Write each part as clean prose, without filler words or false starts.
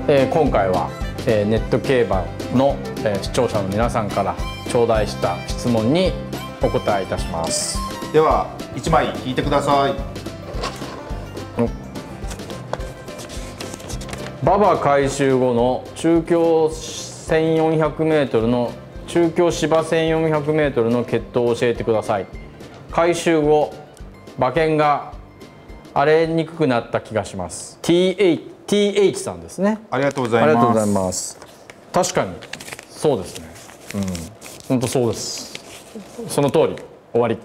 今回は、ネット競馬の、視聴者の皆さんから頂戴した質問にお答えいたします。 では1枚引いてください。 馬場改修後の中京 1400m の中京芝 1400m の血統を教えてください。改修後馬券が荒れにくくなった気がします。 TH さんですね。 ありがとうございます。 ありがとうございます。確かにそうですね。本当そうです。その通り。終わり。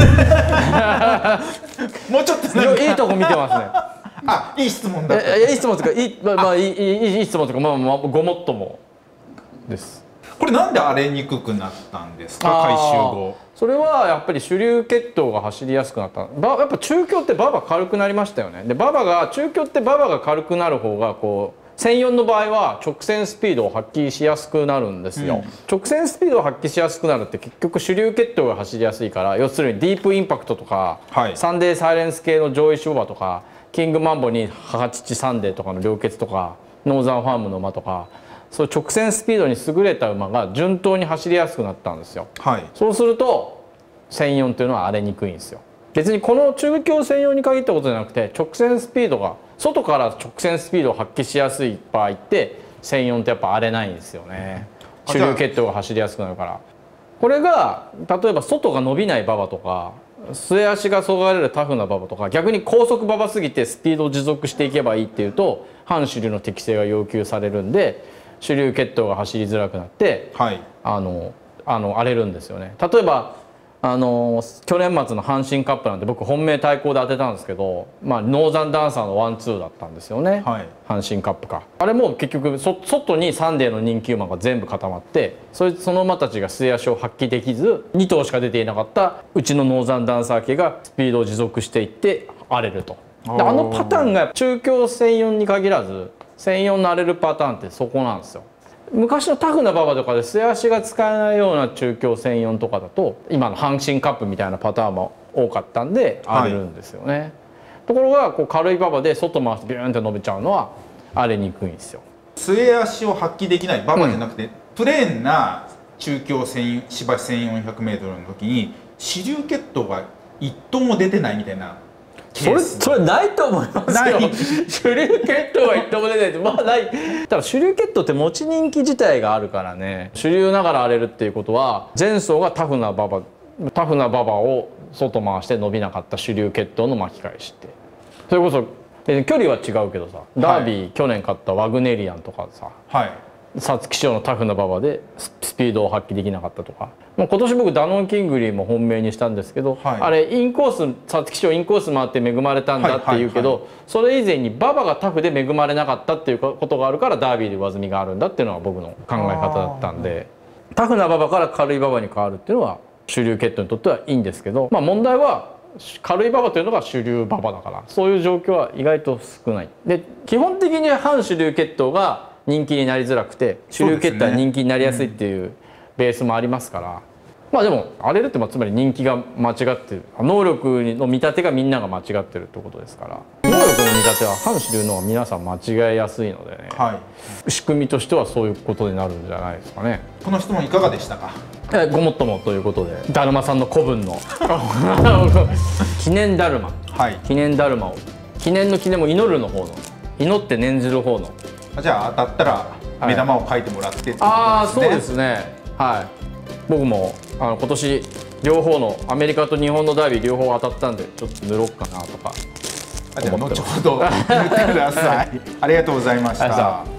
もうちょっといいとこ見てますね。 あ、いい質問だった。 いい質問というか、いい質問というか、ごもっともです。 これなんで荒れにくくなったんですか、改修後。 それはやっぱり主流血統が走りやすくなった。やっぱ中京って馬場軽くなりましたよね。で中京って馬場が軽くなる方がこう1004の場合は直線スピードを発揮しやすくなるんですよ。直線スピードを発揮しやすくなるって結局主流血統が走りやすいから、要するにディープインパクトとか、サンデーサイレンス系の上位種馬とかキングマンボに母父サンデーとかの良血とかノーザンファームの馬とか、そういう直線スピードに優れた馬が順当に走りやすくなったんですよ。そうすると1004っていうのは荒れにくいんですよ。別にこの中京1004に限ったことじゃなくて、直線スピードが外から直線スピードを発揮しやすい場合って1004ってやっぱ荒れないんですよね。主流血統が走りやすくなるから。これが例えば外が伸びない馬場とか末足がそがれるタフな馬場とか、逆に高速馬場すぎてスピードを持続していけばいいっていうと反主流の適性が要求されるんで、主流血統が走りづらくなって、荒れるんですよね。例えば去年末の阪神カップなんて僕本命対抗で当てたんですけど、ノーザンダンサーの1-2だったんですよね、阪神カップか。あれも結局外にサンデーの人気馬が全部固まって、その馬たちが末足を発揮できず2頭しか出ていなかったうちのノーザンダンサー系がスピードを持続していって荒れると。でパターンが中京1004に限らず1004の荒れるパターンってそこなんですよ。昔のタフな馬場とかで末足が使えないような中京1004とかだと今の阪神カップみたいなパターンも多かったんで荒れるんですよね。ところがこう軽い馬場で外回してビューンって伸びちゃうのは荒れにくいんですよ。 末足を発揮できない馬場じゃなくて、プレーンな中京芝 1400m の時に主流血統が一頭も出てないみたいな。 それないと思いますよ。主流血統は一頭も出ないって、ない。ただ主流血統って持ち人気自体があるからね。主流ながら荒れるっていうことは前走がタフな馬場を外回して伸びなかった主流血統の巻き返しって、それこそ距離は違うけどさ、ダービー去年勝ったワグネリアンとかさ、皐月賞のタフな馬場でスピードを発揮できなかったとか、今年僕ダノンキングリーも本命にしたんですけど、あれインコース皐月賞インコース回って恵まれたんだっていうけど、それ以前に馬場がタフで恵まれなかったっていうことがあるからダービーで上積みがあるんだっていうのが僕の考え方だったんで、タフな馬場から軽い馬場に変わるっていうのは主流血統にとってはいいんですけど、問題は軽い馬場というのが主流馬場だから、そういう状況は意外と少ない。で基本的に反主流血統が人気になりづらくて主流血統は人気になりやすいっていうベースもありますから、でも荒れるってつまり人気が間違ってる、能力の見立てがみんなが間違ってるってことですから、能力の見立ては反主流の方が皆さん間違えやすいのでね、仕組みとしてはそういうことになるんじゃないですかね。 この質問いかがでしたか。 ごもっともということで、だるまさんの古文の記念だるま、記念だるまを、記念の記念も祈るの方の、祈って念ずる方の。 じゃあ当たったら目玉を書いてもらってってことですね。 そうですね。僕も今年両方のアメリカと日本のダービー両方当たったんで、ちょっと塗ろうかなとか。 じゃあ後ほど塗ってください。ありがとうございました。